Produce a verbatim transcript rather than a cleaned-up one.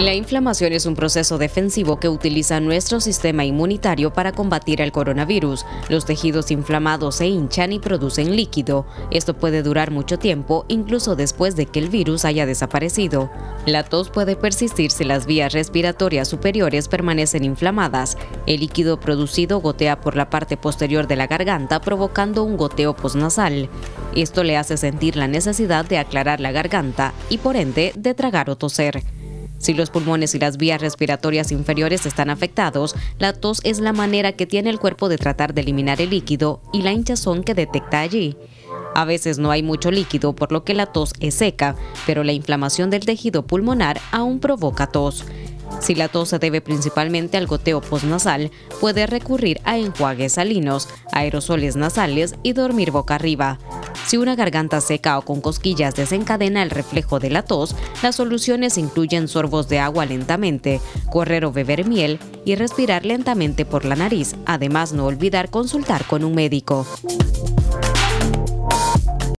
La inflamación es un proceso defensivo que utiliza nuestro sistema inmunitario para combatir el coronavirus. Los tejidos inflamados se hinchan y producen líquido. Esto puede durar mucho tiempo, incluso después de que el virus haya desaparecido. La tos puede persistir si las vías respiratorias superiores permanecen inflamadas. El líquido producido gotea por la parte posterior de la garganta, provocando un goteo posnasal. Esto le hace sentir la necesidad de aclarar la garganta y, por ende, de tragar o toser. Si los pulmones y las vías respiratorias inferiores están afectados, la tos es la manera que tiene el cuerpo de tratar de eliminar el líquido y la hinchazón que detecta allí. A veces no hay mucho líquido, por lo que la tos es seca, pero la inflamación del tejido pulmonar aún provoca tos. Si la tos se debe principalmente al goteo postnasal, puede recurrir a enjuagues salinos, aerosoles nasales y dormir boca arriba. Si una garganta seca o con cosquillas desencadena el reflejo de la tos, las soluciones incluyen sorbos de agua lentamente, correr o beber miel y respirar lentamente por la nariz. Además, no olvidar consultar con un médico.